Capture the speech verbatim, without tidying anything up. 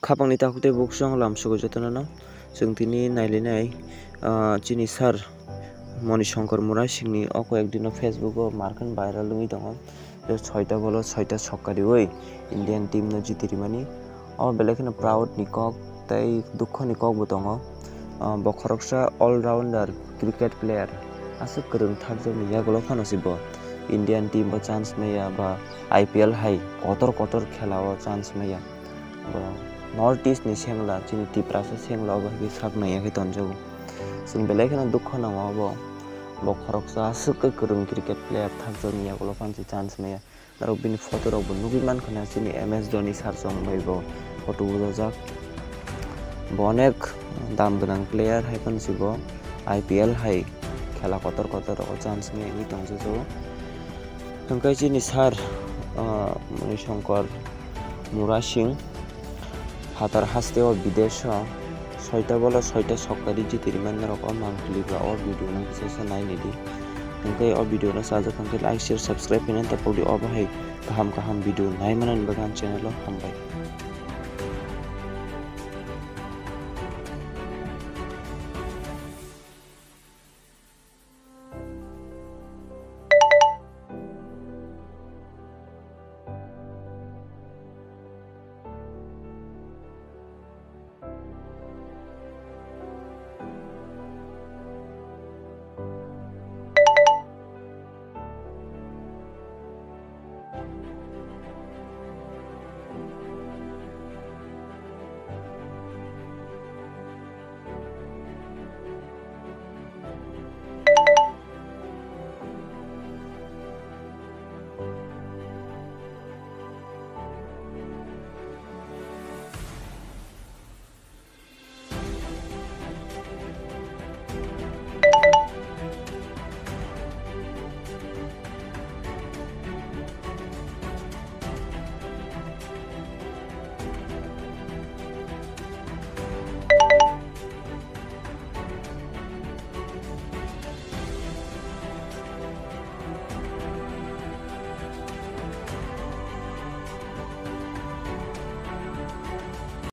khapangni takute buksong lamsugo jotono जों tini nailinai chini sar Moni Shankar Mura singni oko ekdino Facebook o markan viral ungui tongo je soita bolo soita sokkari oi Indian team no jitirimani o belekino proud ni kok tei dukho ni kok bo tongo bo khoroksa all rounder cricket player asuk kwrung thakjani yagolo phano sibo Indian team bo chance maya ba I P L hai kotor kotor khela o chance maya North East ni sengla chini tiprasa sengla ba bi sakna yakhe tonjago जों बेलेखनो दुख नांगौ बो बो खरकसा सुक करुं cricket player थाजोनि यागलो फानसि चान्स मेया आरो बिनि फटो रबो नुबि मानखना सिनि एम एस धोनी सारजों बैबो फटो उजाजा बनेक दाम गोनां प्लेयर हाय फानसिबो I P L हाय खेला कतर कतर ओ चान्स मे नि तंजो तंकाय चिनि सार मनि शंकर मुरा सिंह हातार हास्ते ओ विदेश soita bola soita sokkari jitiriman rok o mangkli ba o video nang sesa nai nidi tengkai o video na saja tengkai like share subscribe pinen tapodi o bahai kaham kaham video nai manan bagan channel o hambai